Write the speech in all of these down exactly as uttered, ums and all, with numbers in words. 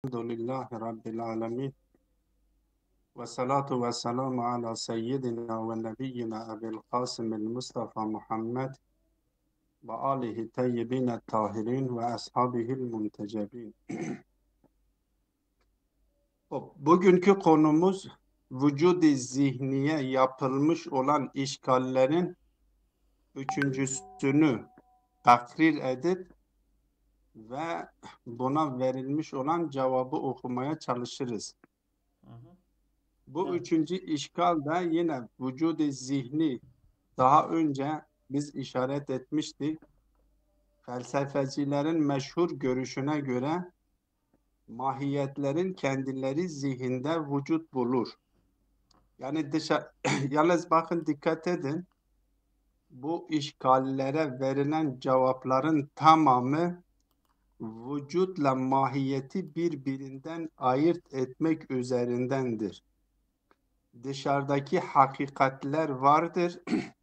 Elhamdülillahi Rabbil alemin. Ve salatu ve selamu ala seyyidina ve nebiyyina Ebil Kasım'il Mustafa Muhammed ve alihi teyyibine tahirin ve ashabihil muntecebin. Bugünkü konumuz vücud-i zihniye yapılmış olan işgallerin üçüncüsünü takrir edip ve buna verilmiş olan cevabı okumaya çalışırız. Hı hı. Bu Evet. üçüncü işgal da yine vücud-i zihni daha önce biz işaret etmiştik. Felsefecilerin meşhur görüşüne göre mahiyetlerin kendileri zihinde vücut bulur. Yani dışarı, yalnız bakın dikkat edin. Bu işgallere verilen cevapların tamamı vücutla mahiyeti birbirinden ayırt etmek üzerindendir. Dışarıdaki hakikatler vardır.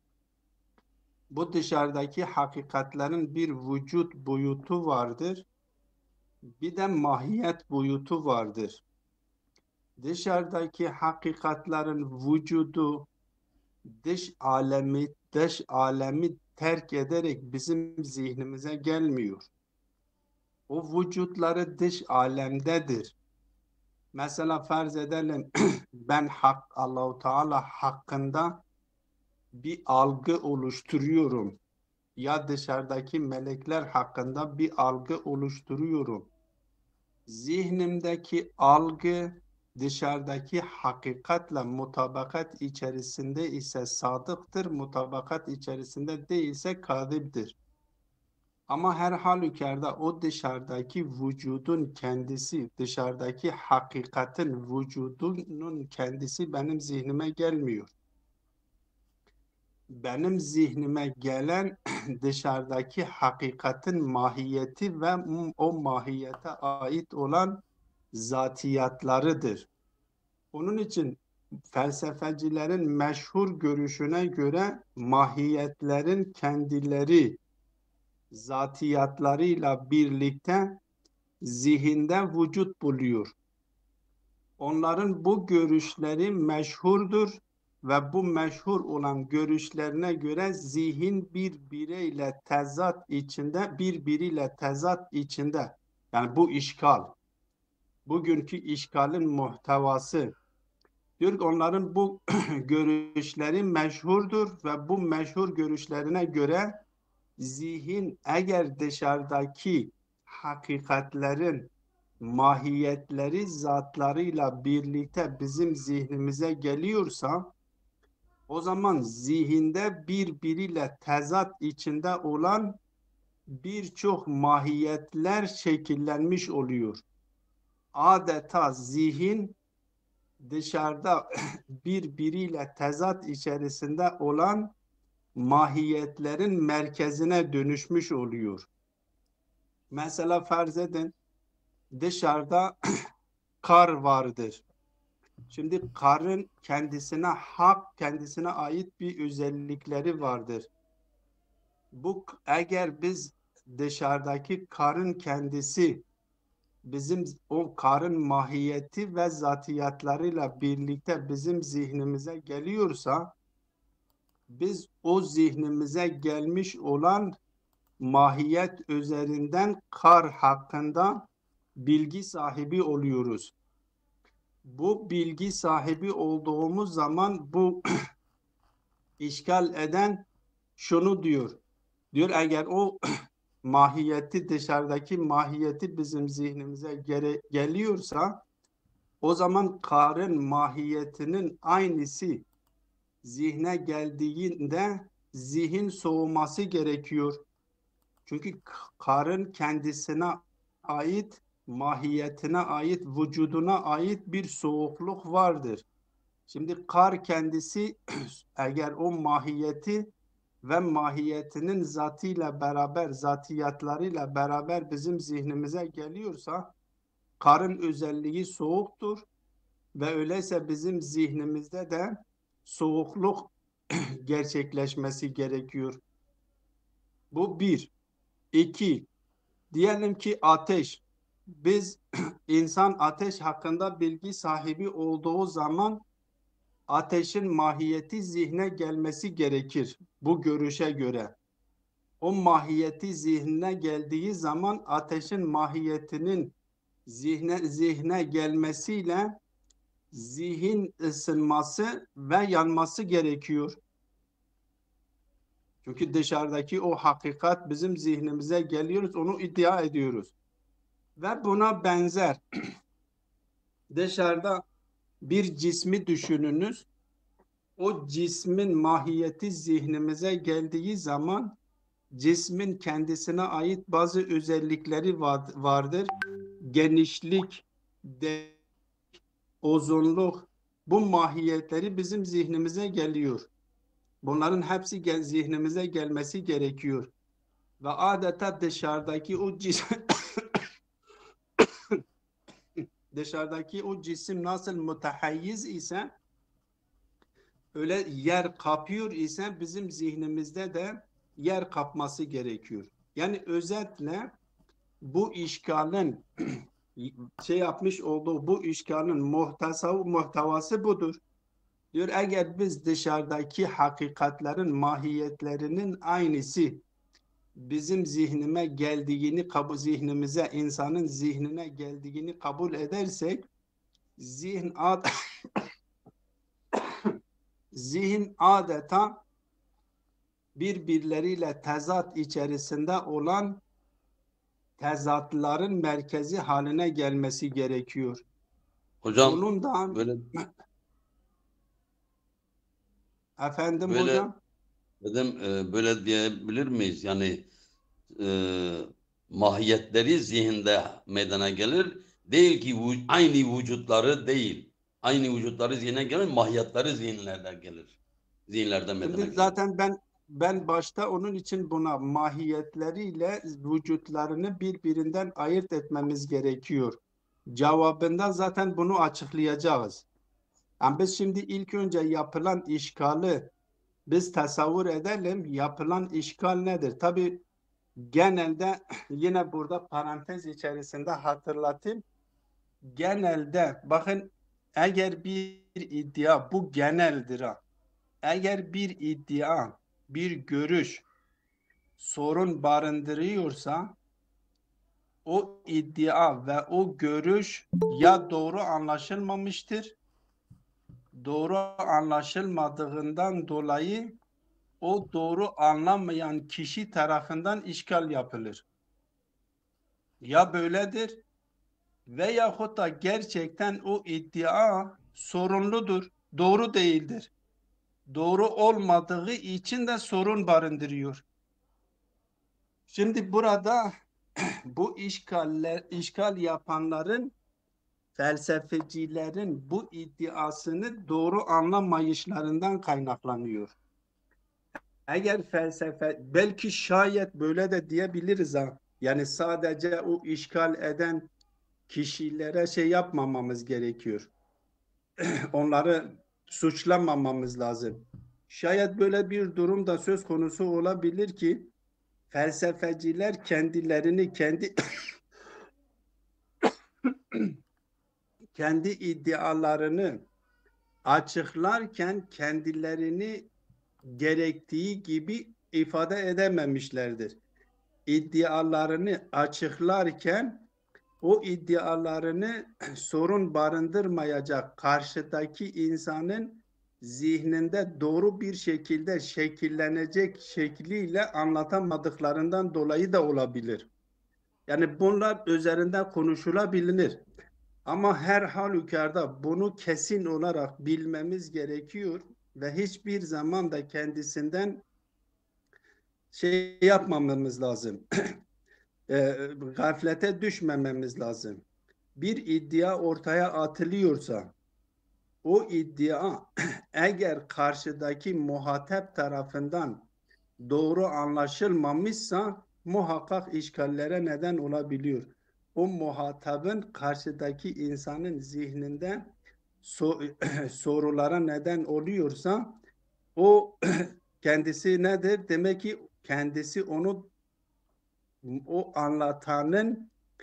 Bu dışarıdaki hakikatlerin bir vücut boyutu vardır. Bir de mahiyet boyutu vardır. Dışarıdaki hakikatlerin vücudu dış alemi, dış alemi terk ederek bizim zihnimize gelmiyor. O vücutları dış alemdedir. Mesela farz edelim ben hak Allahu Teala hakkında bir algı oluşturuyorum. Ya dışarıdaki melekler hakkında bir algı oluşturuyorum. Zihnimdeki algı dışarıdaki hakikatle mutabakat içerisinde ise sadıktır, mutabakat içerisinde değilse kadiptir. Ama her halükarda o dışarıdaki vücudun kendisi, dışarıdaki hakikatin vücudunun kendisi benim zihnime gelmiyor. Benim zihnime gelen dışarıdaki hakikatin mahiyeti ve o mahiyete ait olan zatiyatlarıdır. Onun için felsefecilerin meşhur görüşüne göre mahiyetlerin kendileri zatiyatlarıyla birlikte zihinde vücut buluyor. Onların bu görüşleri meşhurdur ve bu meşhur olan görüşlerine göre zihin birbiriyle tezat içinde, birbiriyle tezat içinde. Yani bu işgal, bugünkü işgalin muhtevası. Diyor ki onların bu görüşleri meşhurdur ve bu meşhur görüşlerine göre zihin eğer dışarıdaki hakikatlerin mahiyetleri zatlarıyla birlikte bizim zihnimize geliyorsa o zaman zihinde birbiriyle tezat içinde olan birçok mahiyetler şekillenmiş oluyor. Adeta zihin dışarıda birbiriyle tezat içerisinde olan mahiyetlerin merkezine dönüşmüş oluyor. Mesela farz edin dışarıda kar vardır. Şimdi karın kendisine hak, kendisine ait bir özellikleri vardır. Bu eğer biz dışarıdaki karın kendisi bizim o karın mahiyeti ve zatiyatlarıyla birlikte bizim zihnimize geliyorsa biz o zihnimize gelmiş olan mahiyet üzerinden kar hakkında bilgi sahibi oluyoruz. Bu bilgi sahibi olduğumuz zaman bu işgal eden şunu diyor. Diyor eğer o mahiyeti dışarıdaki mahiyeti bizim zihnimize gere, geliyorsa o zaman karın mahiyetinin aynısı zihne geldiğinde zihin soğuması gerekiyor. Çünkü karın kendisine ait, mahiyetine ait, vücuduna ait bir soğukluk vardır. Şimdi kar kendisi eğer o mahiyeti ve mahiyetinin zatıyla beraber, zatiyatlarıyla beraber bizim zihnimize geliyorsa karın özelliği soğuktur ve öyleyse bizim zihnimizde de soğukluk gerçekleşmesi gerekiyor. Bu bir. İki, diyelim ki ateş. biz insan ateş hakkında bilgi sahibi olduğu zaman ateşin mahiyeti zihne gelmesi gerekir. Bu görüşe göre. O mahiyeti zihnine geldiği zaman ateşin mahiyetinin zihne, zihne gelmesiyle zihin ısınması ve yanması gerekiyor. Çünkü dışarıdaki o hakikat bizim zihnimize geliyoruz, onu iddia ediyoruz. Ve buna benzer dışarıda bir cismi düşününüz. O cismin mahiyeti zihnimize geldiği zaman cismin kendisine ait bazı özellikleri vardır. Genişlik, de, uzunluk, bu mahiyetleri bizim zihnimize geliyor. Bunların hepsi gel, zihnimize gelmesi gerekiyor. Ve adeta dışarıdaki o cisim dışarıdaki o cisim nasıl mütehayyiz ise, öyle yer kapıyor ise bizim zihnimizde de yer kapması gerekiyor. Yani özetle bu işgalin şey yapmış olduğu bu işgalin muhtesavı, muhtevası budur. Diyor eğer biz dışarıdaki hakikatlerin mahiyetlerinin aynısı bizim zihnime geldiğini kabul zihnimize insanın zihnine geldiğini kabul edersek zihin ad zihin adeta birbirleriyle tezat içerisinde olan tezatların merkezi haline gelmesi gerekiyor. Hocam Bunun da böyle efendim böyle hocam dedim e, böyle diyebilir miyiz? Yani e, mahiyetleri zihinde meydana gelir. Değil ki vü- aynı vücutları değil. Aynı vücutları zihne gelir, mahiyetleri zihinlerde gelir. Zihinlerde meydana şimdi gelir. zaten ben ben başta onun için buna mahiyetleriyle vücutlarını birbirinden ayırt etmemiz gerekiyor. Cevabında zaten bunu açıklayacağız. Yani biz şimdi ilk önce yapılan işgali biz tasavvur edelim. Yapılan işgal nedir? Tabii genelde yine burada parantez içerisinde hatırlatayım. Genelde bakın eğer bir iddia bu geneldir ha. Eğer bir iddia, bir görüş sorun barındırıyorsa o iddia ve o görüş ya doğru anlaşılmamıştır, doğru anlaşılmadığından dolayı o doğru anlamayan kişi tarafından işgal yapılır. Ya böyledir veyahut da gerçekten o iddia sorunludur, doğru değildir. Doğru olmadığı için de sorun barındırıyor. Şimdi burada bu işgaller, işgal yapanların, felsefecilerin bu iddiasını doğru anlamayışlarından kaynaklanıyor. Eğer felsefe, belki şayet böyle de diyebiliriz ha. Yani sadece o işgal eden kişilere şey yapmamamız gerekiyor. Onları suçlamamamız lazım. Şayet böyle bir durum da söz konusu olabilir ki felsefeciler kendilerini kendi kendi iddialarını açıklarken kendilerini gerektiği gibi ifade edememişlerdir. İddialarını açıklarken o iddialarını sorun barındırmayacak karşıdaki insanın zihninde doğru bir şekilde şekillenecek şekliyle anlatamadıklarından dolayı da olabilir. Yani bunlar üzerinde konuşulabilir. Ama her halükarda bunu kesin olarak bilmemiz gerekiyor ve hiçbir zaman da kendisinden şey yapmamamız lazım. e, gaflete düşmememiz lazım. Bir iddia ortaya atılıyorsa o iddia eğer karşıdaki muhatap tarafından doğru anlaşılmamışsa muhakkak işgallere neden olabiliyor. O muhatabın karşıdaki insanın zihninde so sorulara neden oluyorsa o kendisi nedir? Demek ki kendisi onu o anlatanın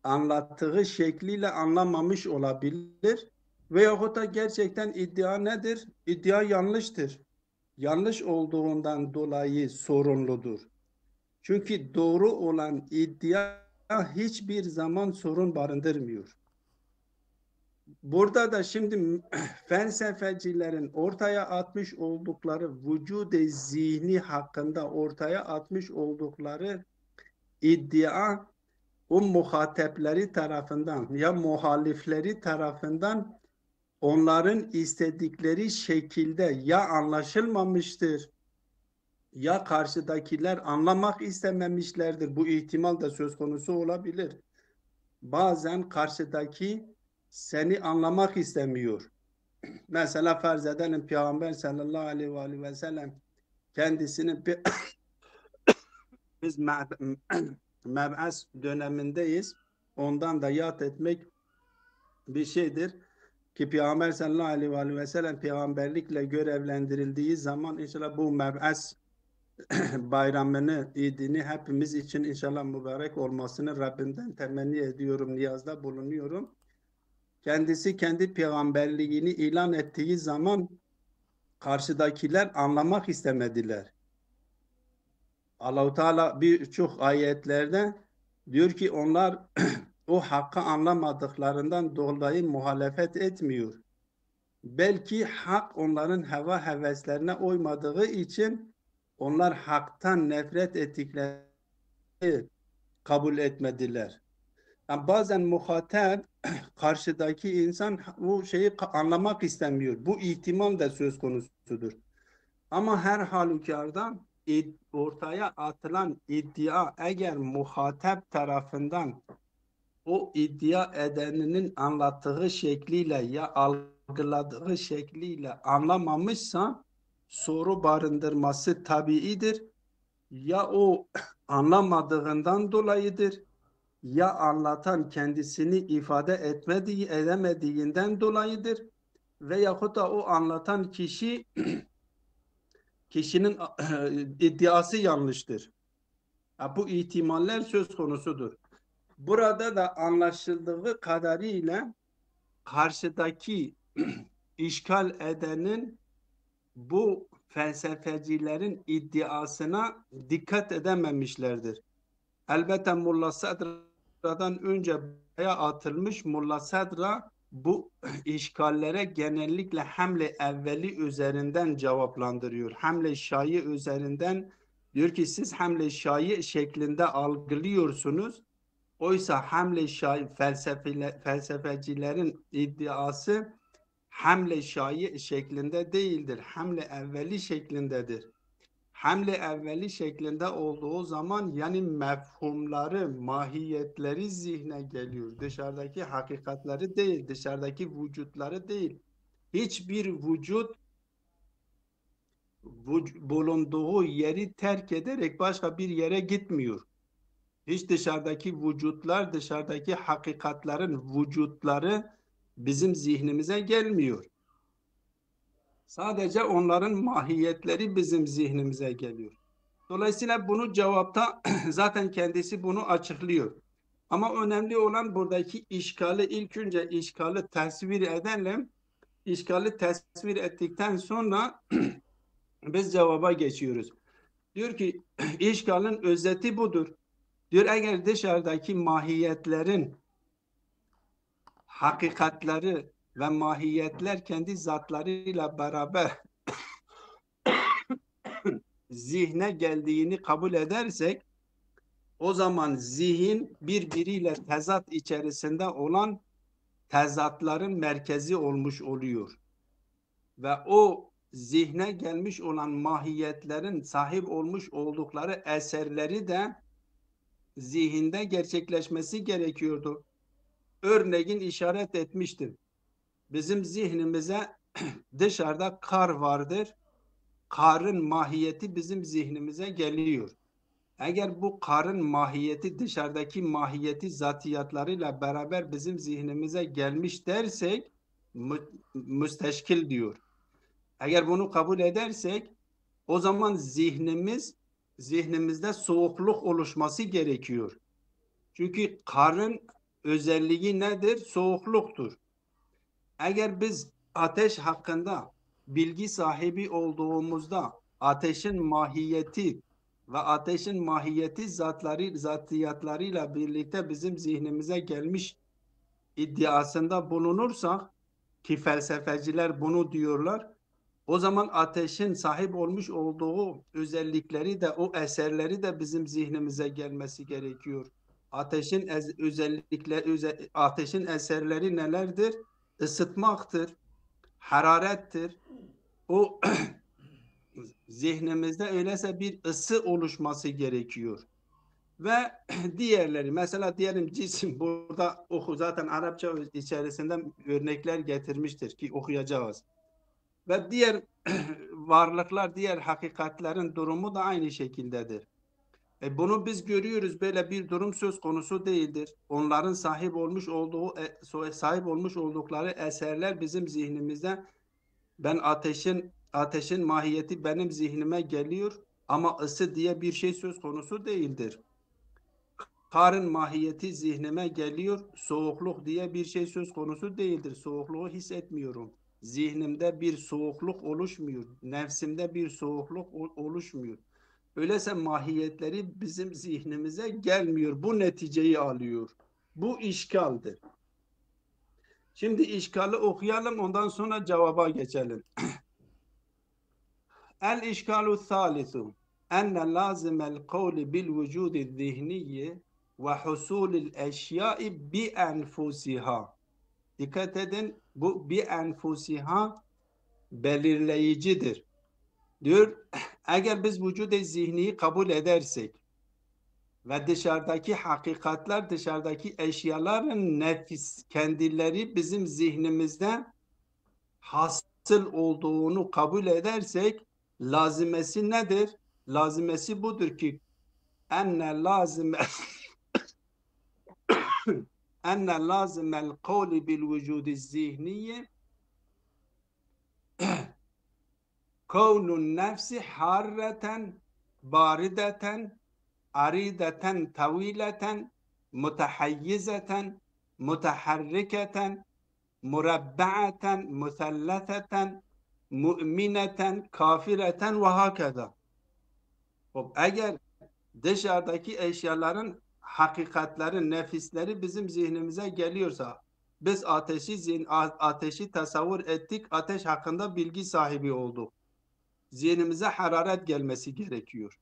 anlattığı şekliyle anlamamış olabilir. Veyahut da gerçekten iddia nedir? İddia yanlıştır. Yanlış olduğundan dolayı sorunludur. Çünkü doğru olan iddia hiçbir zaman sorun barındırmıyor. Burada da şimdi felsefecilerin ortaya atmış oldukları vücudu zihni hakkında ortaya atmış oldukları iddia o muhatepleri tarafından ya muhalifleri tarafından onların istedikleri şekilde ya anlaşılmamıştır ya karşıdakiler anlamak istememişlerdir. Bu ihtimal da söz konusu olabilir. Bazen karşıdaki seni anlamak istemiyor. Mesela farz edelim Peygamber sallallahu aleyhi ve sellem kendisini biz meb'as dönemindeyiz. Ondan da yad etmek bir şeydir. Ki Peygamber sallallahu aleyhi ve sellem peygamberlikle görevlendirildiği zaman inşallah bu meb'as bayramını, idini hepimiz için inşallah mübarek olmasını Rabbimden temenni ediyorum, niyazda bulunuyorum. Kendisi kendi peygamberliğini ilan ettiği zaman karşıdakiler anlamak istemediler. Allah-u Teala birçok ayetlerde diyor ki onlar o hakkı anlamadıklarından dolayı muhalefet etmiyor. Belki hak onların heva heveslerine uymadığı için onlar haktan nefret ettiklerini kabul etmediler. Yani bazen muhatap karşıdaki insan bu şeyi anlamak istemiyor. Bu ihtimal de söz konusudur. Ama her halükarda ortaya atılan iddia eğer muhatap tarafından o iddia edeninin anlattığı şekliyle ya algıladığı şekliyle anlamamışsa soru barındırması tabiidir. Ya o anlamadığından dolayıdır ya anlatan kendisini ifade etmediği, edemediğinden dolayıdır veyahut da o anlatan kişi kişinin iddiası yanlıştır. Bu ihtimaller söz konusudur. Burada da anlaşıldığı kadarıyla karşıdaki işgal edenin bu felsefecilerin iddiasına dikkat edememişlerdir. Elbette Mulla Sadra'dan önce buraya atılmış Mulla Sadra bu işgallere genellikle Hamle evveli üzerinden cevaplandırıyor. Hamle Şai üzerinden diyor ki siz Hamle Şai şeklinde algılıyorsunuz. Oysa Hamle Şai felsefecilerin iddiası Hamle Şai şeklinde değildir. Hamle evveli şeklindedir. Hamle evveli şeklinde olduğu zaman yani mefhumları, mahiyetleri zihne geliyor. Dışarıdaki hakikatleri değil, dışarıdaki vücutları değil. Hiçbir vücut bulunduğu yeri terk ederek başka bir yere gitmiyor. Hiç dışarıdaki vücutlar, dışarıdaki hakikatlerin vücutları bizim zihnimize gelmiyor. Sadece onların mahiyetleri bizim zihnimize geliyor. Dolayısıyla bunu cevapta zaten kendisi bunu açıklıyor. Ama önemli olan buradaki işgali ilk önce işgali tasvir edelim. İşgali tasvir ettikten sonra biz cevaba geçiyoruz. Diyor ki işgalin özeti budur. Diyor eğer dışarıdaki mahiyetlerin hakikatleri ve mahiyetler kendi zatlarıyla beraber zihne geldiğini kabul edersek o zaman zihin birbiriyle tezat içerisinde olan tezatların merkezi olmuş oluyor. Ve o zihne gelmiş olan mahiyetlerin sahip olmuş oldukları eserleri de zihinde gerçekleşmesi gerekiyordu. Örneğin işaret etmiştim. Bizim zihnimize dışarıda kar vardır. Karın mahiyeti bizim zihnimize geliyor. Eğer bu karın mahiyeti dışarıdaki mahiyeti zatiyatlarıyla beraber bizim zihnimize gelmiş dersek mü müsteşkil diyor. Eğer bunu kabul edersek o zaman zihnimiz zihnimizde soğukluk oluşması gerekiyor. Çünkü karın özelliği nedir? Soğukluktur. Eğer biz ateş hakkında bilgi sahibi olduğumuzda ateşin mahiyeti ve ateşin mahiyeti zatları, zatiyatlarıyla birlikte bizim zihnimize gelmiş iddiasında bulunursak, ki felsefeciler bunu diyorlar, o zaman ateşin sahip olmuş olduğu özellikleri de, o eserleri de bizim zihnimize gelmesi gerekiyor. Ateşin özellikleri, ateşin eserleri nelerdir? Isıtmaktır, hararettir. O zihnimizde öyleyse bir ısı oluşması gerekiyor. Ve diğerleri, mesela diyelim cisim, burada oku, zaten Arapça içerisinden örnekler getirmiştir ki okuyacağız. Ve diğer varlıklar, diğer hakikatlerin durumu da aynı şekildedir. E bunu biz görüyoruz, böyle bir durum söz konusu değildir. Onların sahip olmuş olduğu, sahip olmuş oldukları eserler bizim zihnimizde, ben ateşin ateşin mahiyeti benim zihnime geliyor ama ısı diye bir şey söz konusu değildir. Karın mahiyeti zihnime geliyor, soğukluk diye bir şey söz konusu değildir. Soğukluğu hissetmiyorum. Zihnimde bir soğukluk oluşmuyor. Nefsimde bir soğukluk oluşmuyor. Öyleyse mahiyetleri bizim zihnimize gelmiyor. Bu neticeyi alıyor. Bu işgaldir. Şimdi işgali okuyalım, ondan sonra cevaba geçelim. El işgalu thalithu enne lazimel kavli bil vücudi zihniyi ve husulil eşyai bi enfusiha. Dikkat edin, bu bi enfusiha belirleyicidir. Diyor, eğer biz vücud-i zihniyi kabul edersek ve dışarıdaki hakikatler, dışarıdaki eşyaların nefis, kendileri bizim zihnimizde hasıl olduğunu kabul edersek, lazimesi nedir? Lazimesi budur ki enne lazime enne lazimel kavli bil vücudi zihniye kavnun nefsi harreten barideten arideten tavileten mutahayyizeten mutaharriketen murabba'aten musalletheten mümineten kafireten ve hakeza. Eğer dışarıdaki eşyaların hakikatleri, nefisleri bizim zihnimize geliyorsa, biz ateşi zihn, ateşi tasavvur ettik, ateş hakkında bilgi sahibi olduk. Zihnimize hararet gelmesi gerekiyor.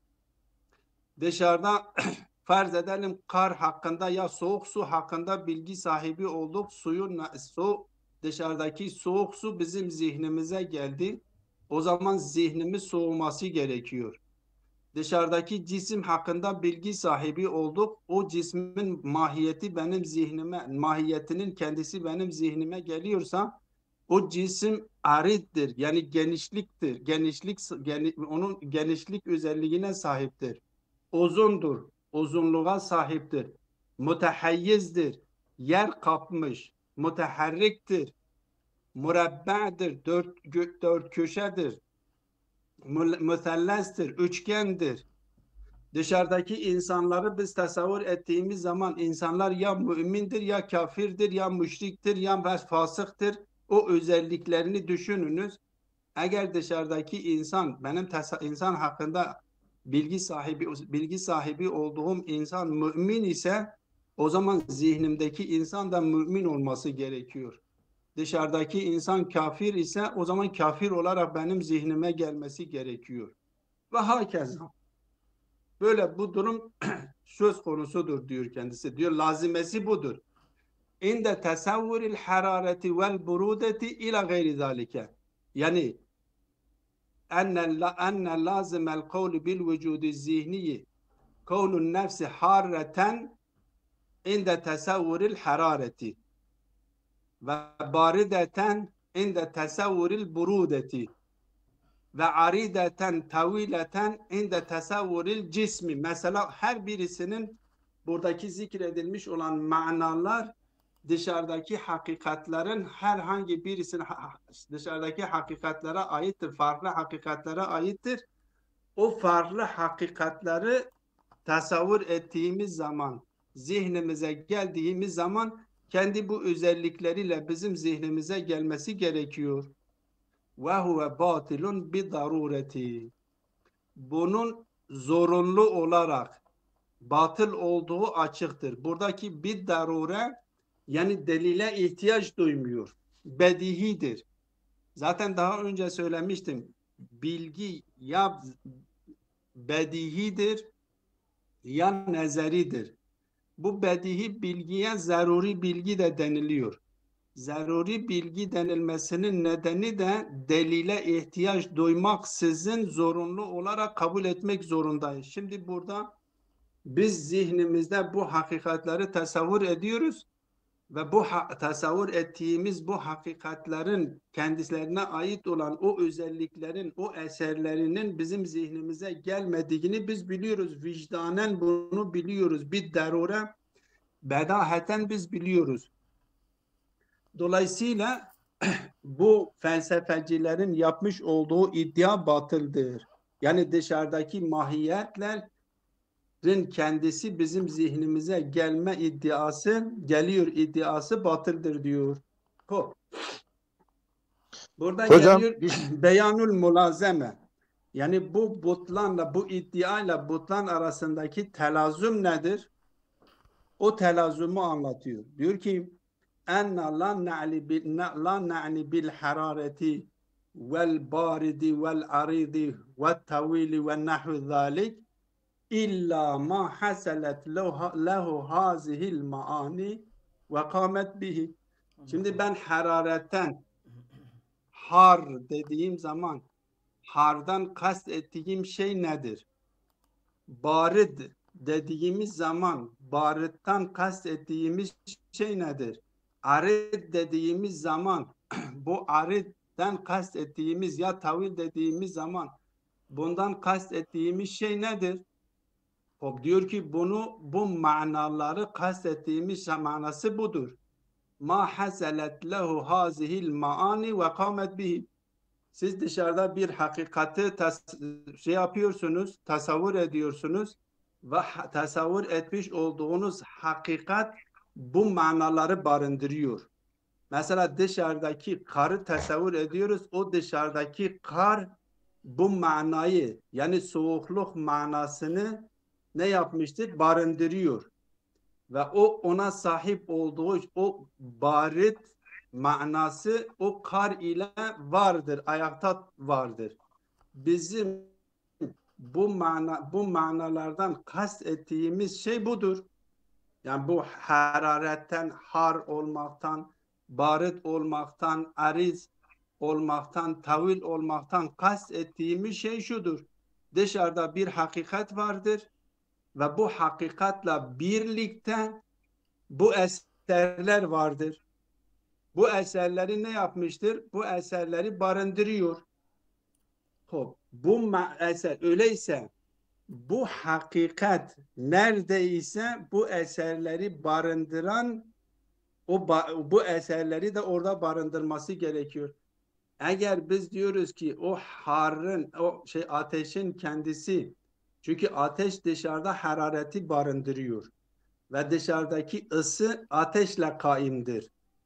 Dışarıda farz edelim kar hakkında ya soğuk su hakkında bilgi sahibi olduk. Suyun su, dışarıdaki soğuk su bizim zihnimize geldi. O zaman zihnimiz soğuması gerekiyor. Dışarıdaki cisim hakkında bilgi sahibi olduk. O cismin mahiyeti benim zihnime, mahiyetinin kendisi benim zihnime geliyorsa, o cisim arittir, yani genişliktir. Genişlik, geni, onun genişlik özelliğine sahiptir. Uzundur, uzunluğa sahiptir. Mütehayyizdir, yer kapmış. Müteharriktir, murabba'dır, dört, dört köşedir. Müthellestir, üçgendir. Dışarıdaki insanları biz tasavvur ettiğimiz zaman insanlar ya mümindir, ya kafirdir, ya müşriktir, ya fasıktır. O özelliklerini düşününüz. Eğer dışarıdaki insan, benim insan hakkında bilgi sahibi bilgi sahibi olduğum insan mümin ise, o zaman zihnimdeki insan da mümin olması gerekiyor. Dışarıdaki insan kafir ise, o zaman kafir olarak benim zihnime gelmesi gerekiyor. Ve hakeza. Böyle bu durum söz konusudur diyor kendisi. Diyor lazimesi budur. İnde tesavvuril harareti vel burudeti ila gayri zalike. Yani enne lazimel kavli bil vücudi zihniyi kavnun nefsi harreten inde tesavvuril harareti ve barideten inde tesavvuril burudeti ve arideten tavileten inde tesavvuril cismi. Mesela her birisinin buradaki zikredilmiş olan manalar dışarıdaki hakikatlerin herhangi birisinin dışarıdaki hakikatlere aittir. Farklı hakikatlere aittir. O farklı hakikatleri tasavvur ettiğimiz zaman zihnimize geldiğimiz zaman kendi bu özellikleriyle bizim zihnimize gelmesi gerekiyor. Ve huve batilun bi darureti. Bunun zorunlu olarak batıl olduğu açıktır. Buradaki bir darure yani delile ihtiyaç duymuyor. Bedihidir. Zaten daha önce söylemiştim. Bilgi ya bedihidir ya nezeridir. Bu bedihi bilgiye zaruri bilgi de deniliyor. Zaruri bilgi denilmesinin nedeni de delile ihtiyaç duymaksızın zorunlu olarak kabul etmek zorundayız. Şimdi burada biz zihnimizde bu hakikatleri tasavvur ediyoruz ve bu tasavvur ettiğimiz bu hakikatlerin kendilerine ait olan o özelliklerin, o eserlerinin bizim zihnimize gelmediğini biz biliyoruz. Vicdanen bunu biliyoruz. Bir darure bedaheten biz biliyoruz. Dolayısıyla bu felsefecilerin yapmış olduğu iddia batıldır. Yani dışarıdaki mahiyetlerin kendisi bizim zihnimize gelme iddiası, geliyor iddiası batıldır diyor. Ho. Burada Hocam, geliyor bir... beyanul mulazeme. Yani bu butlanla, bu iddiayla butlan arasındaki telazüm nedir? O telazumu anlatıyor. Diyor ki enna la na'li bil la na'ni bil harareti vel baridi vel aridi ve tavili ve nahvu zalik illa ma hasalet lehu hazihil maani ve kamet bihi. Şimdi ben hararetten har dediğim zaman hardan kast ettiğim şey nedir? Barid dediğimiz zaman barıttan kast ettiğimiz şey nedir? Arid dediğimiz zaman bu aridden kast ettiğimiz ya tavil dediğimiz zaman bundan kast ettiğimiz şey nedir? O diyor ki bunu bu manaları kast ettiğimiz manası budur. Ma hasalet lehu hazihil maani ve kamet bihi. Siz dışarıda bir hakikati şey yapıyorsunuz, tasavvur ediyorsunuz ve tasavvur etmiş olduğunuz hakikat bu manaları barındırıyor. Mesela dışarıdaki karı tasavvur ediyoruz, o dışarıdaki kar bu manayı yani soğukluk manasını ne yapmıştır? Barındırıyor. Ve o ona sahip olduğu o barit manası o kar ile vardır, ayakta vardır. Bizim bu mana bu manalardan kast ettiğimiz şey budur. Yani bu hararetten, har olmaktan, barit olmaktan, ariz olmaktan, tavil olmaktan kast ettiğimiz şey şudur. Dışarıda bir hakikat vardır ve bu hakikatla birlikte bu eserler vardır. Bu eserleri ne yapmıştır? Bu eserleri barındırıyor. Hop, bu eser öyleyse bu hakikat neredeyse bu eserleri barındıran o bu eserleri de orada barındırması gerekiyor. Eğer biz diyoruz ki o harın o şey ateşin kendisi çünkü ateş dışarıda harareti barındırıyor ve dışarıdaki ısı ateşle kaimdir.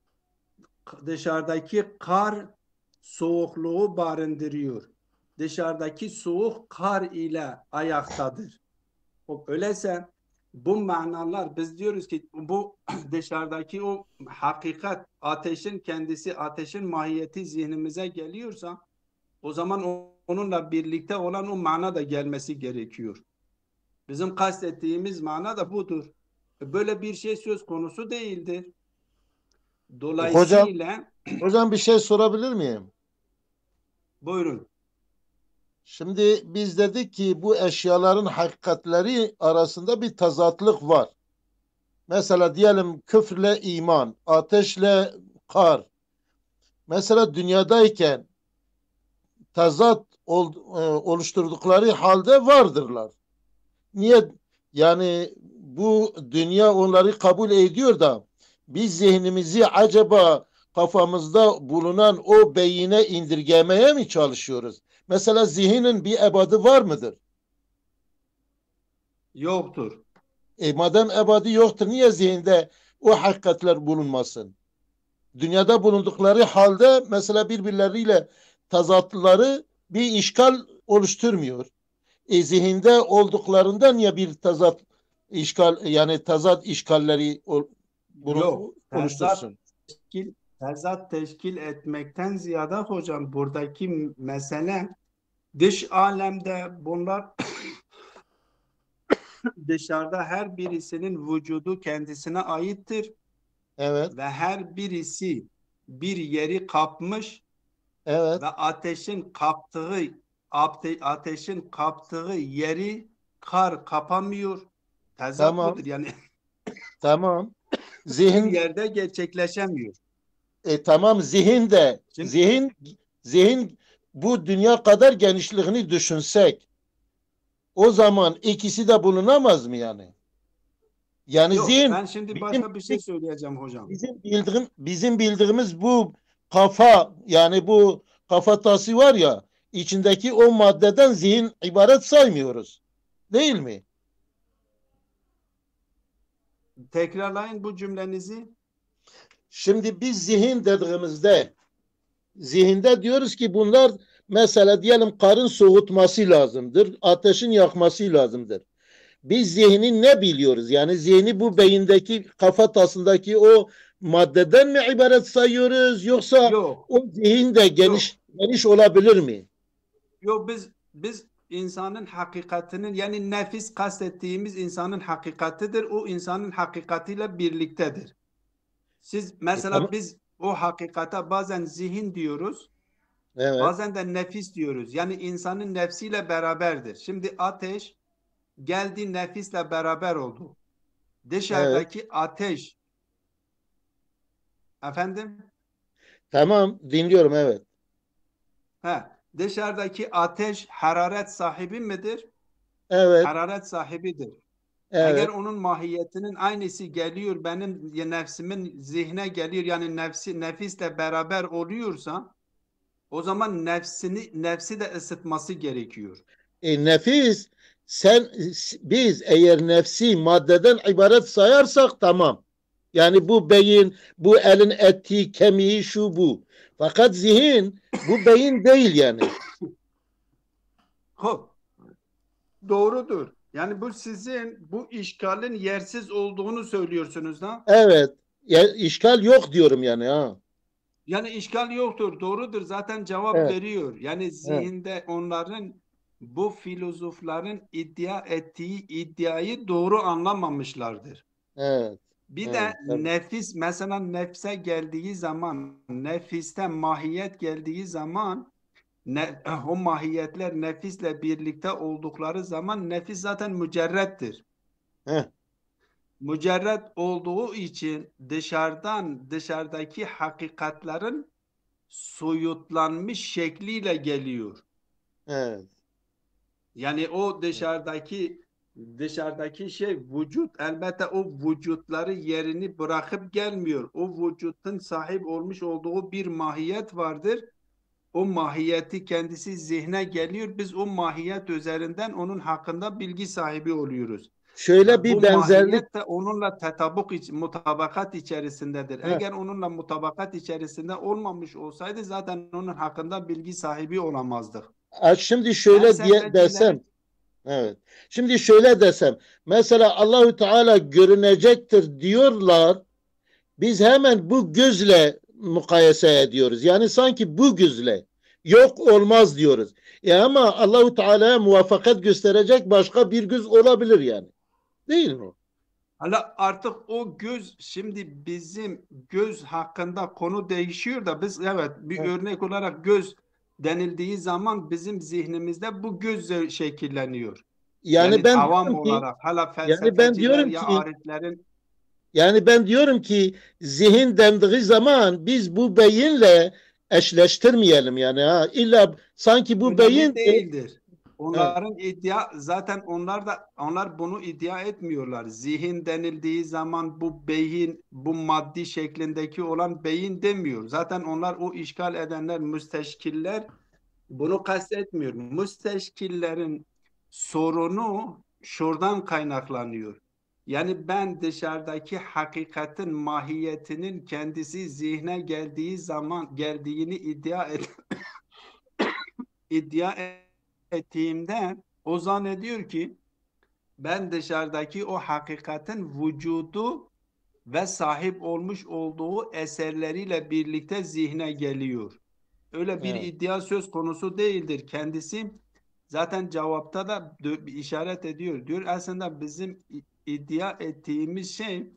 Dışarıdaki kar soğukluğu barındırıyor. Dışarıdaki soğuk kar ile ayaktadır. Öyleyse bu manalar biz diyoruz ki bu dışarıdaki o hakikat ateşin kendisi ateşin mahiyeti zihnimize geliyorsa o zaman onunla birlikte olan o mana da gelmesi gerekiyor. Bizim kastettiğimiz mana da budur. Böyle bir şey söz konusu değildir. Dolayısıyla hocam, hocam bir şey sorabilir miyim? Buyurun. Şimdi biz dedik ki bu eşyaların hakikatleri arasında bir tezatlık var. Mesela diyelim küfrle iman, ateşle kar. Mesela dünyadayken tezat ol, oluşturdukları halde vardırlar. Niye? Yani bu dünya onları kabul ediyor da biz zihnimizi acaba kafamızda bulunan o beyine indirgemeye mi çalışıyoruz? Mesela zihnin bir ebadı var mıdır? Yoktur. E madem ebedi yoktur, niye zihinde o hakikatler bulunmasın? Dünyada bulundukları halde mesela birbirleriyle tezatları bir işgal oluşturmuyor. E zihinde olduklarında niye bir tezat işgal, yani tezat işgalleri ol- Yok. bunu Tezat oluştursun? teşkil, tezat teşkil etmekten ziyade hocam buradaki mesele dış alemde bunlar dışarıda her birisinin vücudu kendisine aittir Evet, ve her birisi bir yeri kapmış evet, ve ateşin kaptığı ate- ateşin kaptığı yeri kar kapamıyor. Tezat tamam, budur. Yani tamam. bir Zihin, yerde gerçekleşemiyor. e, tamam, zihin de, Şimdi zihin, zihin bu dünya kadar genişliğini düşünsek, o zaman ikisi de bulunamaz mı yani? Yani yok, zihin ben şimdi bizim başka bir şey söyleyeceğim hocam. bizim bildiğim bizim bildiğimiz bu kafa, yani bu kafatası var ya, içindeki o maddeden zihin ibaret saymıyoruz. Değil mi? Tekrarlayın bu cümlenizi. Şimdi biz zihin dediğimizde zihinde diyoruz ki bunlar, mesela diyelim karın soğutması lazımdır, ateşin yakması lazımdır. Biz zihni ne biliyoruz? Yani zihni bu beyindeki kafatasındaki o maddeden mi ibaret sayıyoruz, yoksa Yok, o zihin de yok, geniş geniş olabilir mi? yok, biz biz insanın hakikatinin, yani nefis kastettiğimiz insanın hakikatidir. O insanın hakikatiyle birliktedir. Siz E, tamam. mesela biz o hakikate bazen zihin diyoruz, Evet, bazen de nefis diyoruz. Yani insanın nefsiyle beraberdir. Şimdi ateş geldi nefisle beraber oldu. evet. Dışarıdaki ateş, efendim, Tamam, dinliyorum, evet. he, dışarıdaki ateş hararet sahibi midir? Evet, Hararet sahibidir. Eğer evet, onun mahiyetinin aynısı geliyor, benim nefsimin zihne geliyor, yani nefsi nefisle beraber oluyorsa, o zaman nefsini nefsi de ısıtması gerekiyor. E, nefis, sen biz eğer nefsi maddeden ibaret sayarsak tamam. Yani bu beyin, bu elin eti, kemiği, şu bu. Fakat zihin bu beyin değil yani. Hop, doğrudur. Yani bu sizin bu işgalin yersiz olduğunu söylüyorsunuz da. Evet. Ya, işgal yok diyorum yani ha. Yani işgal yoktur, doğrudur. Zaten cevap Evet, veriyor. Yani evet, zihinde onların, bu filozofların iddia ettiği iddiayı doğru anlamamışlardır. evet, Bir de evet, tabii. nefis, mesela nefse geldiği zaman, nefiste mahiyet geldiği zaman, ne, o mahiyetler nefisle birlikte oldukları zaman nefis zaten mücerrettir. Heh, Mücerret olduğu için dışarıdan, dışarıdaki hakikatlerin soyutlanmış şekliyle geliyor. evet, Yani o dışarıdaki dışarıdaki şey vücut, elbette o vücutları yerini bırakıp gelmiyor. O vücutun sahip olmuş olduğu bir mahiyet vardır. O mahiyeti kendisi zihne geliyor. Biz o mahiyet üzerinden onun hakkında bilgi sahibi oluyoruz. şöyle Ve bir bu benzerlik. mahiyet de onunla tetabuk, mutabakat içerisindedir. Heh, Eğer onunla mutabakat içerisinde olmamış olsaydı zaten onun hakkında bilgi sahibi olamazdık. şimdi şöyle diye Felsefecilerin desem. Evet. Şimdi şöyle desem. Mesela Allahü Teala görünecektir diyorlar. Biz hemen bu gözle mukayese ediyoruz. Yani sanki bu gözle yok olmaz diyoruz. E ama Allahu Teala'ya muvaffakat gösterecek başka bir göz olabilir yani. Değil mi? hala artık o göz, şimdi bizim göz hakkında konu değişiyor da biz, evet, bir örnek olarak göz denildiği zaman bizim zihnimizde bu göz şekilleniyor. Yani Yani ben avam diyorum ki olarak hala yani ben felsefeciler diyorum ya ki ariflerin. yani ben diyorum ki zihin dendiği zaman biz bu beyinle eşleştirmeyelim yani ha. İlla sanki bu Önemli beyin değildir. he, Onların iddia, zaten onlar da onlar bunu iddia etmiyorlar. Zihin denildiği zaman bu beyin, bu maddi şeklindeki olan beyin demiyor. Zaten onlar, o işgal edenler, müsteşkiller bunu kastetmiyor. Müsteşkillerin sorunu şuradan kaynaklanıyor. Yani ben dışarıdaki hakikatin mahiyetinin kendisi zihne geldiği zaman geldiğini iddia et, iddia ettiğimde o zannediyor ki ben dışarıdaki o hakikatin vücudu ve sahip olmuş olduğu eserleriyle birlikte zihne geliyor. Öyle bir Evet. iddia söz konusu değildir. Kendisi zaten cevapta da bir işaret ediyor. Diyor aslında bizim iddia ettiğimiz şey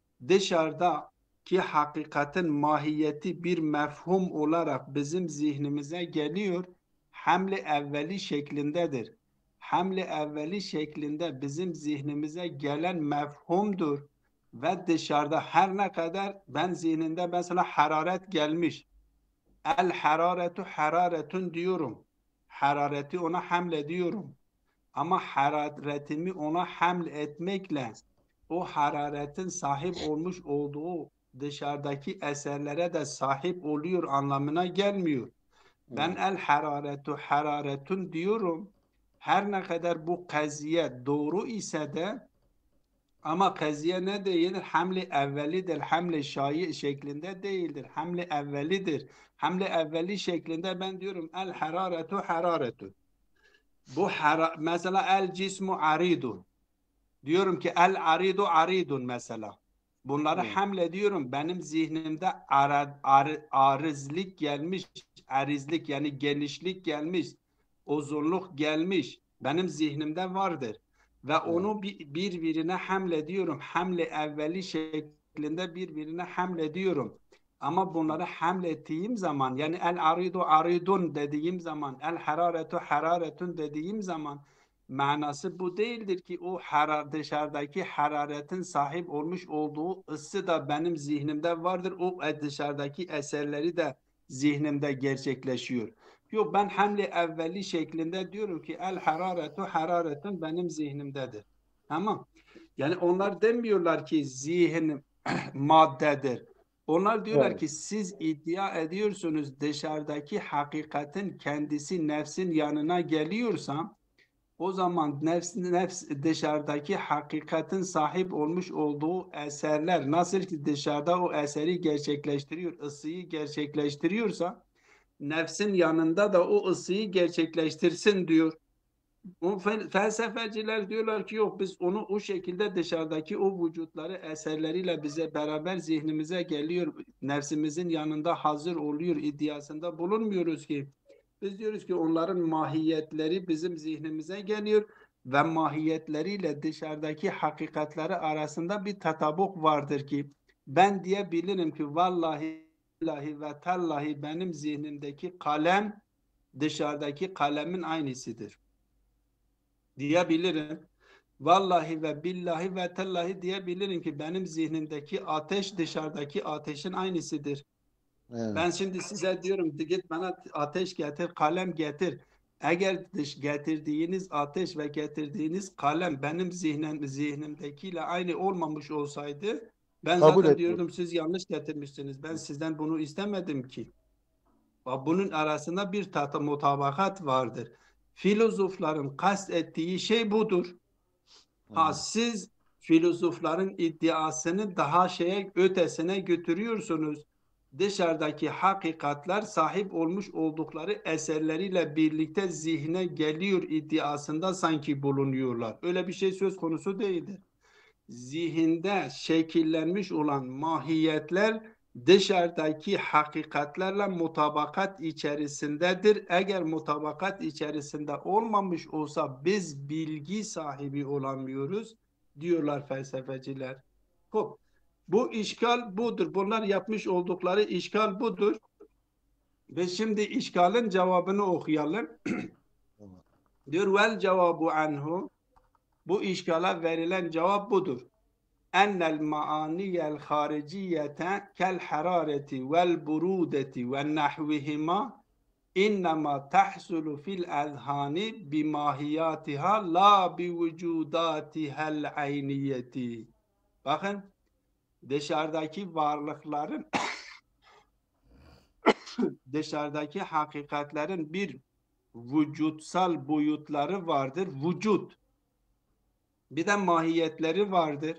dışarıdaki hakikatin mahiyeti bir mefhum olarak bizim zihnimize geliyor. Hamle evveli şeklindedir. Hamle evveli şeklinde bizim zihnimize gelen mefhumdur. Ve dışarıda her ne kadar ben zihninde mesela hararet gelmiş. El hararetu hararetun diyorum. Harareti ona hamle diyorum. Ama hararetimi ona hamle etmekle o hararetin sahip olmuş olduğu dışarıdaki eserlere de sahip oluyor anlamına gelmiyor. Ben Evet. el hararetu hararetun diyorum. Her ne kadar bu kaziye doğru ise de ama kaziye ne değildir? Hamle evvelidir. Hamle şai şeklinde değildir. Hamle evvelidir. Hamle evveli şeklinde ben diyorum el hararetu hararetu. Bu hara mesela el cismu aridun. Diyorum ki el aridu aridun mesela. Bunları Evet. hamle diyorum. Benim zihnimde ara, ar, arızlık gelmiş. Arizlik yani genişlik gelmiş. Uzunluk gelmiş. Benim zihnimde vardır. Ve Evet. onu bir, birbirine hamle diyorum. Hamle evveli şeklinde birbirine hamle diyorum. Ama bunları hamlettiğim zaman yani el aridu aridun dediğim zaman el hararetu hararetun dediğim zaman manası bu değildir ki o harar, dışarıdaki hararetin sahip olmuş olduğu ısı da benim zihnimde vardır. O dışarıdaki eserleri de zihnimde gerçekleşiyor. Yok ben hamle evveli şeklinde diyorum ki el hararetu hararetun benim zihnimdedir. Tamam. Yani onlar demiyorlar ki zihin maddedir. Onlar diyorlar Evet. ki siz iddia ediyorsunuz dışarıdaki hakikatin kendisi nefsin yanına geliyorsa o zaman nefs, nefs dışarıdaki hakikatin sahip olmuş olduğu eserler nasıl ki dışarıda o eseri gerçekleştiriyor, ısıyı gerçekleştiriyorsa nefsin yanında da o ısıyı gerçekleştirsin diyor. O felsefeciler diyorlar ki yok biz onu o şekilde dışarıdaki o vücutları eserleriyle bize beraber zihnimize geliyor. Nefsimizin yanında hazır oluyor iddiasında bulunmuyoruz ki. Biz diyoruz ki onların mahiyetleri bizim zihnimize geliyor ve mahiyetleriyle dışarıdaki hakikatleri arasında bir tatabuk vardır ki ben diyebilirim ki vallahi billahi ve tallahi benim zihnimdeki kalem dışarıdaki kalemin aynısıdır diyebilirim. Vallahi ve billahi ve tallahi diyebilirim ki benim zihnimdeki ateş dışarıdaki ateşin aynısıdır. Evet. Ben şimdi size diyorum git bana ateş getir, kalem getir. Eğer dış getirdiğiniz ateş ve getirdiğiniz kalem benim zihnim, zihnimdekiyle aynı olmamış olsaydı ben Kabul zaten etmiyorum. diyordum siz yanlış getirmişsiniz. Ben sizden bunu istemedim ki. Bunun arasında bir tatı mutabakat vardır. Filozofların kastettiği şey budur. Ha Evet. siz filozofların iddiasını daha şeye ötesine götürüyorsunuz. Dışarıdaki hakikatler sahip olmuş oldukları eserleriyle birlikte zihne geliyor iddiasında sanki bulunuyorlar. Öyle bir şey söz konusu değildir. Zihinde şekillenmiş olan mahiyetler dışarıdaki hakikatlerle mutabakat içerisindedir. Eğer mutabakat içerisinde olmamış olsa biz bilgi sahibi olamıyoruz diyorlar felsefeciler. Hop. Bu işgal budur. Bunlar yapmış oldukları işgal budur. Ve şimdi işgalin cevabını okuyalım. Diyor vel cevabu anhu. Bu işgala verilen cevap budur. Ennel maaniyel hariciyete kel harareti vel burudeti ve nahvihima innema tahsulu fil azhani bimahiyatiha la bi vücudatihel ayniyeti. Bakın dışarıdaki varlıkların dışarıdaki hakikatlerin bir vücutsal boyutları vardır. Vücut. Bir de mahiyetleri vardır.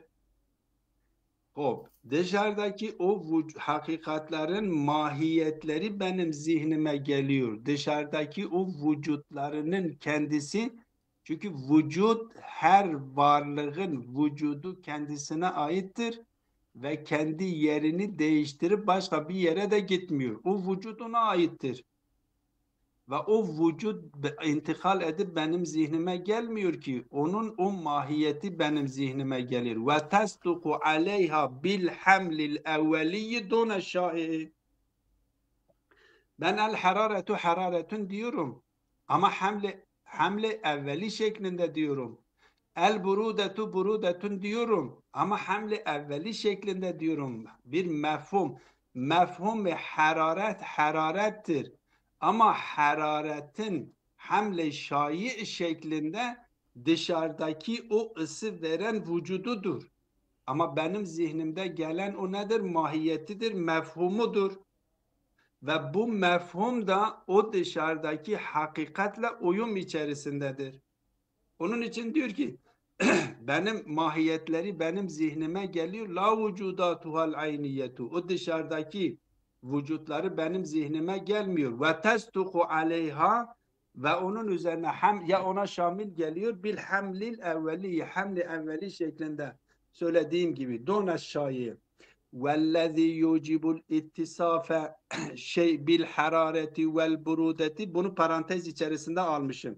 Hop, dışarıdaki o vüc- hakikatlerin mahiyetleri benim zihnime geliyor. Dışarıdaki o vücutlarının kendisi, çünkü vücut, her varlığın vücudu kendisine aittir ve kendi yerini değiştirip başka bir yere de gitmiyor. O vücut ona aittir. Ve o vücut intikal edip benim zihnime gelmiyor ki. Onun o mahiyeti benim zihnime gelir. Ve tasduku aleyha bil hamlil evveliyyi dune şai. Ben el hararetu hararetun diyorum. Ama hamle hamle evveli şeklinde diyorum. El burudetu burudetun diyorum. Ama hamle evveli şeklinde diyorum. Bir mefhum. Mefhum hararet hararettir. Ama hararetin hamle şai şeklinde dışarıdaki o ısı veren vücududur. Ama benim zihnimde gelen o nedir? Mahiyetidir, mefhumudur. Ve bu mefhum da o dışarıdaki hakikatle uyum içerisindedir. Onun için diyor ki benim mahiyetleri benim zihnime geliyor. La vücudatuhal ayniyetu. O dışarıdaki vücutları benim zihnime gelmiyor. Ve testuku aleyha, ve onun üzerine ham, ya ona şamil geliyor bil hamlil evveli, hamli evveli şeklinde söylediğim gibi. Don aşağıya. Vellezî yucibul ittisafe şey bil harareti vel burudeti, bunu parantez içerisinde almışım.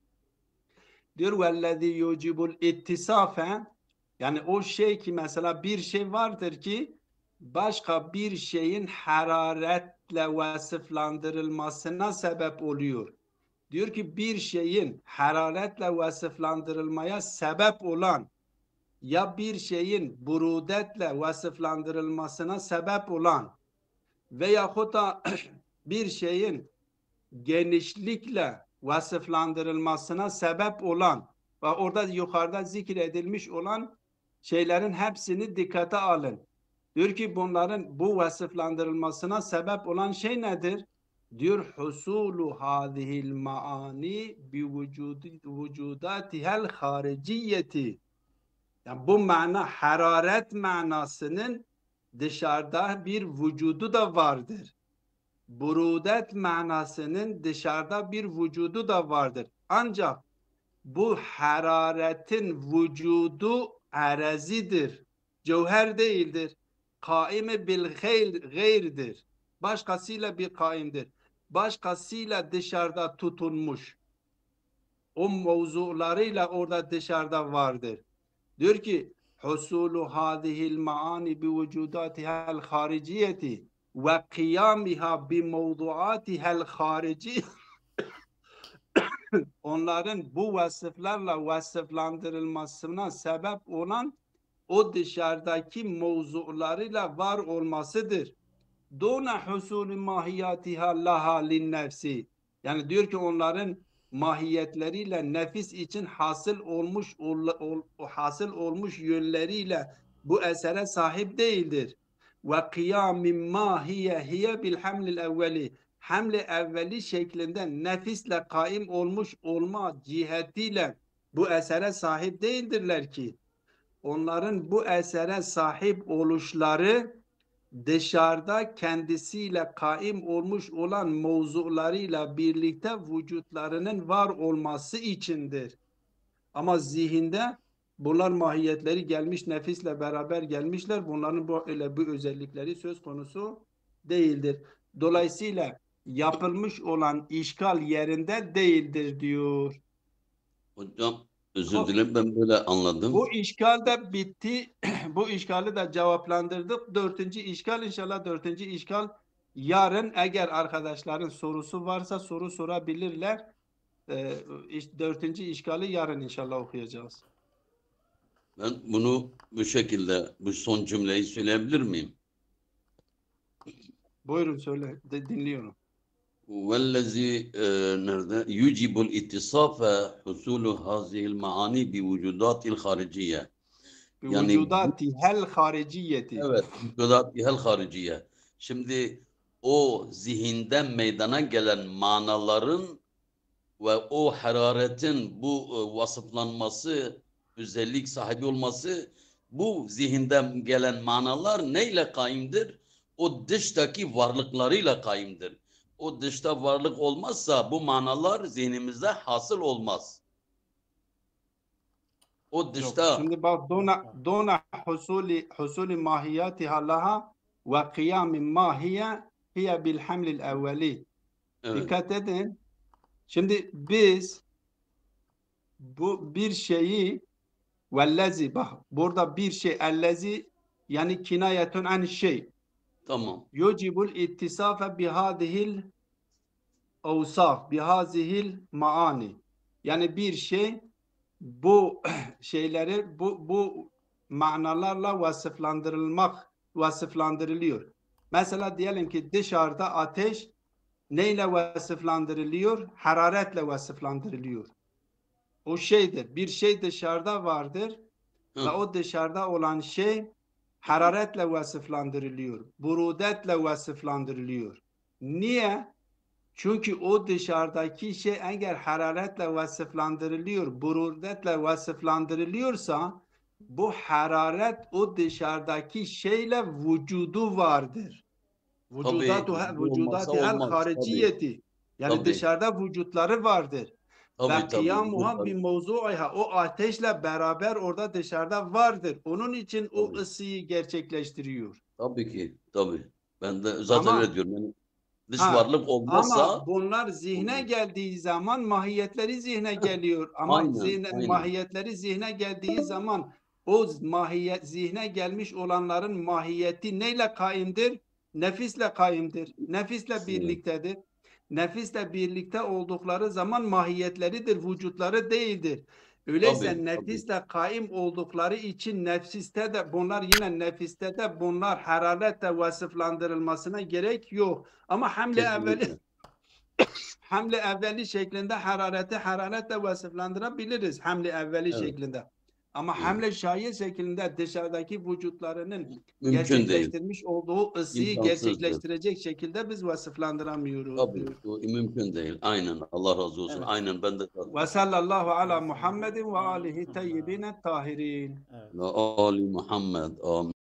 Diyor vellezî yucibul ittisafe, yani o şey ki mesela bir şey vardır ki başka bir şeyin hararetle vasıflandırılmasına sebep oluyor. Diyor ki bir şeyin hararetle vasıflandırılmaya sebep olan ya bir şeyin burudetle vasıflandırılmasına sebep olan veyahut da bir şeyin genişlikle vasıflandırılmasına sebep olan ve orada yukarıda zikredilmiş olan şeylerin hepsini dikkate alın. Diyor ki bunların bu vasıflandırılmasına sebep olan şey nedir? Diyor husulu hadihil maani bi vücudatihel hariciyeti. Yani bu mana hararet manasının dışarıda bir vücudu da vardır. Burudet manasının dışarıda bir vücudu da vardır. Ancak bu hararetin vücudu arazidir. Cevher değildir. Kaime bil gayrdir. Başkasıyla bir kaimdir. Başkasıyla dışarıda tutunmuş. O mevzularıyla orada dışarıda vardır. Diyor ki husulu hadihil maani bi vücudatihal hariciyeti ve kıyamiha bi mevduatihal harici, onların bu vasıflarla vasıflandırılmasına sebep olan o dışarıdaki mevzularıyla var olmasıdır. Dona husulü mahiyatiha laha lin nefsi, yani diyor ki onların mahiyetleriyle nefis için hasıl olmuş ol, ol, hasıl olmuş yönleriyle bu esere sahip değildir. Ve kıyamin ma hiye hiye bil hamlil evveli, hamle evveli şeklinde nefisle kaim olmuş olma cihetiyle bu esere sahip değildirler ki onların bu esere sahip oluşları dışarıda kendisiyle kaim olmuş olan mevzularıyla birlikte vücutlarının var olması içindir. Ama zihinde bunlar mahiyetleri gelmiş, nefisle beraber gelmişler. Bunların bu, öyle bu özellikleri söz konusu değildir. Dolayısıyla yapılmış olan işgal yerinde değildir diyor. Hocam özür dilerim, ben böyle anladım. Bu işgal de bitti. Bu işgali de cevaplandırdık. Dördüncü işgal, inşallah dördüncü işgal yarın, eğer arkadaşların sorusu varsa soru sorabilirler. Ee, dördüncü işgali yarın inşallah okuyacağız. Ben bunu bu şekilde, bu son cümleyi söyleyebilir miyim? Buyurun söyle, de, dinliyorum. Vellezî e, nerede? Yucibul ittisafe husulu hazihil maani bi vücudatil hariciye. Yani Vücudatihel hariciyeti. evet, vücudatihel hariciye. Şimdi o zihinden meydana gelen manaların ve o hararetin bu e, vasıflanması özellik sahibi olması, bu zihinden gelen manalar neyle kaimdir? O dıştaki varlıklarıyla kaimdir. O dışta varlık olmazsa bu manalar zihnimizde hasıl olmaz. O Yok. dışta Şimdi bak dona dona husuli husuli mahiyatiha laha ve kıyamin mahiye hiye bil hamlil evveli. evet, Dikkat edin. Şimdi biz bu bir şeyi vellezi bak burada bir şey ellezi yani kinayetun an şey tamam. yucibul ittisafe bihadihil avsaf bihazihil maani yani bir şey bu şeyleri bu bu manalarla vasıflandırılmak vasıflandırılıyor. Mesela diyelim ki dışarıda ateş neyle vasıflandırılıyor? Hararetle vasıflandırılıyor. O şeydir. Bir şey dışarıda vardır Hı. ve o dışarıda olan şey hararetle vasıflandırılıyor. Burudetle vasıflandırılıyor. Niye? Çünkü o dışarıdaki şey eğer hararetle vasıflandırılıyor, burudetle vasıflandırılıyorsa bu hararet o dışarıdaki şeyle vücudu vardır. Vücudatu Tabii, olmazsa vücudati el olmaz. Tabii, hariciyeti. Yani tabii, dışarıda vücutları vardır. tabii, Ve tabii. kıyamuha Vücutları- bir mevzuayha o ateşle beraber orada dışarıda vardır. Onun için o Tabii. ısıyı gerçekleştiriyor. Tabii ki, tabii. Ben de zaten Ama öyle diyorum. Yani dış ha, varlık olmazsa ama bunlar zihne olmaz. geldiği zaman mahiyetleri zihne geliyor. Ama Aynen, zihne, aynen. mahiyetleri zihne geldiği zaman o mahiyet zihne gelmiş olanların mahiyeti neyle kaimdir? Nefisle kaimdir. Nefisle Evet. birliktedir. Nefisle birlikte oldukları zaman mahiyetleridir, vücutları değildir. Öyleyse Tabii, nefisle kaim oldukları için nefsiste de bunlar yine nefiste de bunlar hararetle vasıflandırılmasına gerek yok. Ama hamle evveli Kesinlikle. hamle evveli şeklinde harareti hararetle vasıflandırabiliriz hamle evveli Evet. şeklinde. Ama Evet. hamle şayi şeklinde dışarıdaki vücutlarının Mümkün değil. gerçekleştirmiş olduğu ısıyı İmkansızdır. gerçekleştirecek şekilde biz vasıflandıramıyoruz Tabii, diyor. bu mümkün değil. Aynen. Allah razı olsun. Evet. Aynen, ben de Ve sallallahu ala Muhammedin ve alihi teyyibine tahirin. ve Ali Muhammed. Amin.